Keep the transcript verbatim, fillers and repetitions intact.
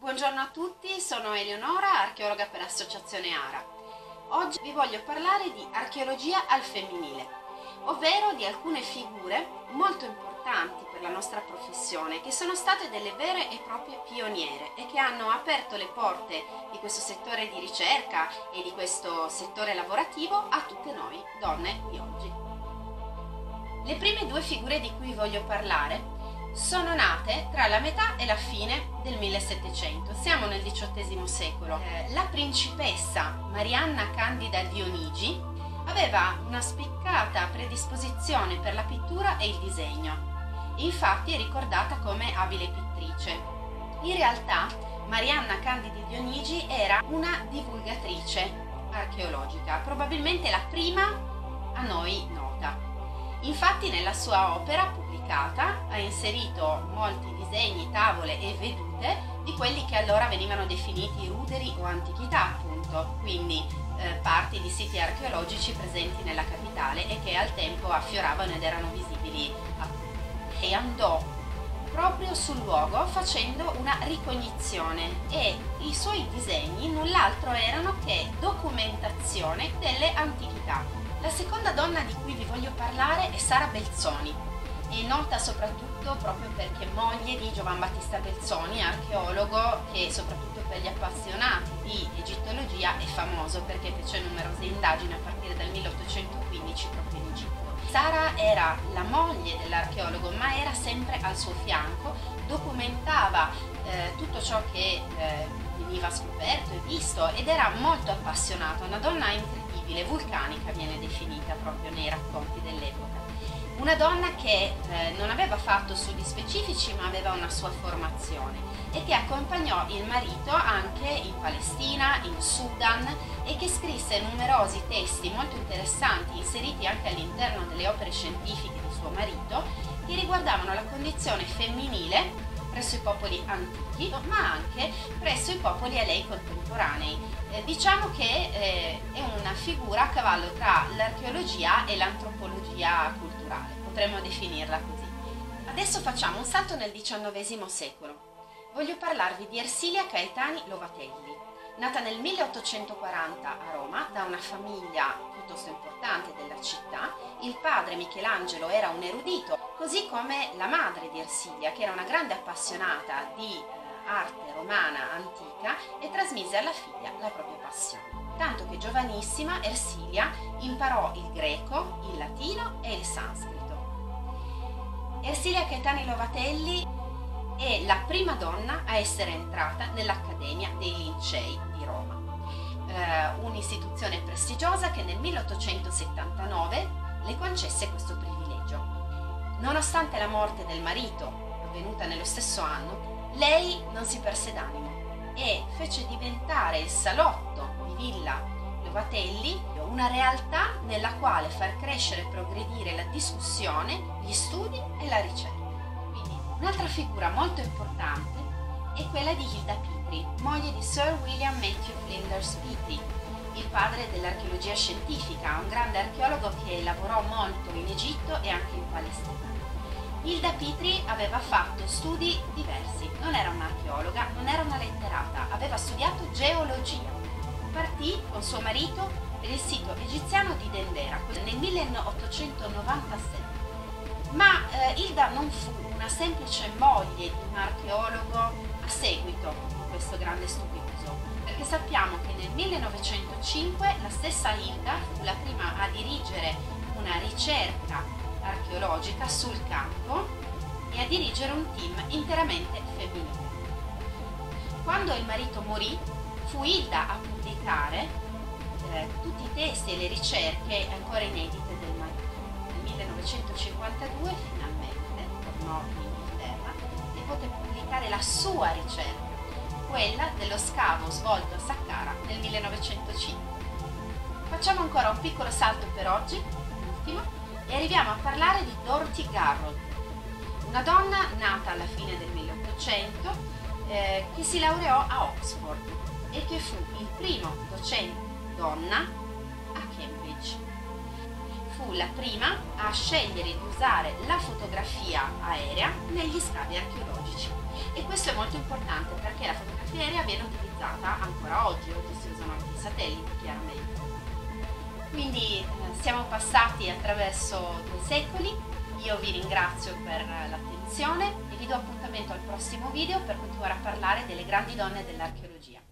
Buongiorno a tutti, sono Eleonora, archeologa per l'Associazione ARA. Oggi vi voglio parlare di archeologia al femminile, ovvero di alcune figure molto importanti per la nostra professione, che sono state delle vere e proprie pioniere e che hanno aperto le porte di questo settore di ricerca e di questo settore lavorativo a tutte noi donne di oggi. Le prime due figure di cui voglio parlare sono nate tra la metà e la fine del millesettecento, siamo nel diciottesimo secolo. Eh, la principessa Marianna Candida Dionigi aveva una spiccata predisposizione per la pittura e il disegno, infatti è ricordata come abile pittrice. In realtà Marianna Candida Dionigi era una divulgatrice archeologica, probabilmente la prima a noi nota. Infatti nella sua opera pubblicata ha inserito molti disegni, tavole e vedute di quelli che allora venivano definiti ruderi o antichità, appunto, quindi eh, parti di siti archeologici presenti nella capitale e che al tempo affioravano ed erano visibili a tutti. E andò proprio sul luogo facendo una ricognizione e i suoi disegni null'altro erano che documentazione delle antichità. La seconda donna di cui vi voglio parlare è Sara Belzoni, è nota soprattutto proprio perché moglie di Giovan Battista Belzoni, archeologo che soprattutto per gli appassionati di egittologia è famoso perché fece numerose indagini a partire dal milleottocentoquindici proprio in Egitto. Sara era la moglie dell'archeologo ma era sempre al suo fianco, documentava eh, tutto ciò che eh, veniva scoperto e visto ed era molto appassionata, una donna incredibile, vulcanica viene definita proprio nei racconti dell'epoca. Una donna che eh, non aveva fatto studi specifici ma aveva una sua formazione e che accompagnò il marito anche in Palestina, in Sudan e che scrisse numerosi testi molto interessanti inseriti anche all'interno delle opere scientifiche di suo marito che riguardavano la condizione femminile presso i popoli antichi ma anche presso i popoli a lei contemporanei. Eh, diciamo che eh, è una figura a cavallo tra l'archeologia e l'antropologia culturale, potremmo definirla così. Adesso facciamo un salto nel diciannovesimo secolo. Voglio parlarvi di Ersilia Caetani Lovatelli, nata nel milleottocentoquaranta a Roma da una famiglia piuttosto importante della città. Il padre Michelangelo era un erudito, così come la madre di Ersilia, che era una grande appassionata di eh, arte romana antica e trasmise alla figlia la propria passione. Tanto che giovanissima Ersilia imparò il greco, il latino e il sanscrito. Ersilia Caetani Lovatelli è la prima donna a essere entrata nell'Accademia dei Lincei di Roma, eh, un'istituzione prestigiosa che nel milleottocentosettantanove le concesse questo privilegio. Nonostante la morte del marito, avvenuta nello stesso anno, lei non si perse d'animo e fece diventare il salotto di Villa Lovatelli una realtà nella quale far crescere e progredire la discussione, gli studi e la ricerca. Un'altra figura molto importante è quella di Hilda Petrie, moglie di Sir William Matthew Flinders Petrie, il padre dell'archeologia scientifica, un grande archeologo che lavorò molto in Egitto e anche in Palestina. Hilda Petrie aveva fatto studi diversi, non era un'archeologa, non era una letterata, aveva studiato geologia. Partì con suo marito per il sito egiziano di Dendera nel milleottocentonovantasette. Ma eh, Hilda non fu una semplice moglie di un archeologo a seguito di questo grande studioso, perché sappiamo che nel millenovecentocinque la stessa Hilda fu la prima a dirigere una ricerca archeologica sul campo e a dirigere un team interamente femminile. Quando il marito morì, fu Hilda a pubblicare eh, tutti i testi e le ricerche ancora inedite del marito. Nel millenovecentocinquantadue finalmente tornò in Inghilterra e poté pubblicare la sua ricerca, quella dello scavo svolto a Saqqara nel millenovecentocinque. Facciamo ancora un piccolo salto per oggi, l'ultimo, e arriviamo a parlare di Dorothy Garrod, una donna nata alla fine del milleottocento eh, che si laureò a Oxford e che fu il primo docente donna a Cambridge. Fu la prima a scegliere di usare la fotografia aerea negli scavi archeologici e questo Questo è molto importante perché la fotografia aerea viene utilizzata ancora oggi, oggi si usano anche i satelliti chiaramente. Quindi eh, siamo passati attraverso due secoli, io vi ringrazio per l'attenzione e vi do appuntamento al prossimo video per continuare a parlare delle grandi donne dell'archeologia.